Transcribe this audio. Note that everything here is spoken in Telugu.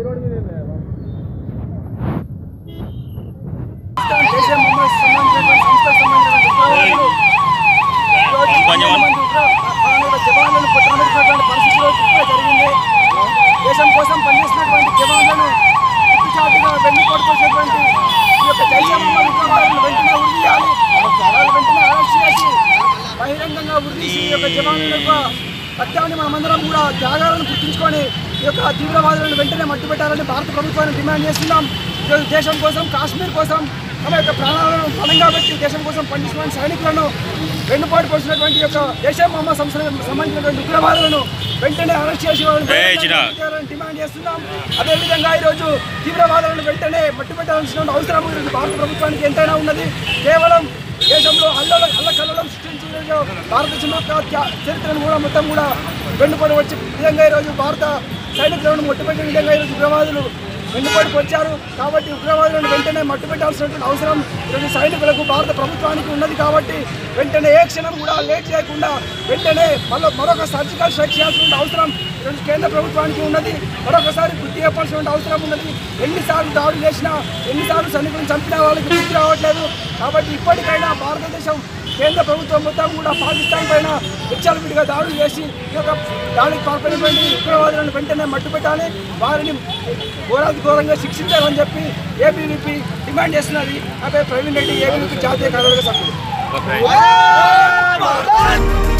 దేశం కోసం పనిచేసినటువంటి జవాన్లను చాటుగా వెన్నుపోటుకొచ్చినటువంటి ఈ యొక్క జైషే ఉగ్రవాదులను వెంటనే ఉరిదీయాలి, వెంటనే అరెస్ట్ చేసి బహిరంగంగా ఉరిదీసి ఈ యొక్క జవాన్ల యొక్క సత్యాన్ని మనమందరం కూడా త్యాగాలను గుర్తించుకొని ఈ యొక్క తీవ్రవాదులను వెంటనే మట్టుపెట్టాలని భారత ప్రభుత్వాన్ని డిమాండ్ చేస్తున్నాం. ఈరోజు దేశం కోసం, కాశ్మీర్ కోసం తమ యొక్క ప్రాణాలను పణంగా పెట్టి దేశం కోసం పనిచేసిన సైనికులను వెన్నుపాటు పొడిచినటువంటి యొక్క జైషే మహమ్మద్ సంస్థలకు సంబంధించినటువంటి ఉగ్రవాదులను వెంటనే అరెస్ట్ చేసి వాళ్ళని డిమాండ్ చేస్తున్నాం. అదేవిధంగా ఈరోజు తీవ్రవాదులను వెంటనే మట్టుపెట్టాల్సిన అవసరం భారత ప్రభుత్వానికి ఎంతైనా ఉన్నది. కేవలం దేశంలో అల్లకల్లోలం సృష్టించిన భారతదేశం యొక్క చరిత్రను కూడా మొత్తం కూడా వెన్నుపాటు వచ్చే విధంగా ఈరోజు భారత సైనికులను మట్టుపెట్టిన విధంగా ఈరోజు ఉగ్రవాదులు వెన్నుపాటుకు వచ్చారు. కాబట్టి ఉగ్రవాదులను వెంటనే మట్టుపెట్టాల్సినటువంటి అవసరం ఈరోజు సైనికులకు, భారత ప్రభుత్వానికి ఉన్నది. కాబట్టి వెంటనే ఏ క్షణం కూడా లేట్ చేయకుండా వెంటనే మరొక సర్జికల్ స్ట్రైక్ చేయాల్సిన అవసరం ఈరోజు కేంద్ర ప్రభుత్వానికి ఉన్నది. మరొకసారి గుర్తు చెప్పాల్సిన అవసరం ఉన్నది. ఎన్నిసార్లు దాడులు చేసినా, ఎన్నిసార్లు సైనికులను చంపినా వాళ్ళకి గుర్తు రావట్లేదు. కాబట్టి ఇప్పటికైనా భారతదేశం కేంద్ర ప్రభుత్వం మొత్తం కూడా పాకిస్తాన్ పైన విచ్చలవిడిగా దాడులు చేసి ఈ యొక్క దాడికి పాల్పడినటువంటి ఉగ్రవాదులను వెంటనే మట్టుపెట్టాలి, వారిని ఘోరంగా శిక్షించాలని చెప్పి ఏబీవీపీ డిమాండ్ చేస్తున్నది. నా పేరు ప్రవీణ్ రెడ్డి, ఏబీవీపీ జాతీయ కార్యవర్గ సభ్యులు.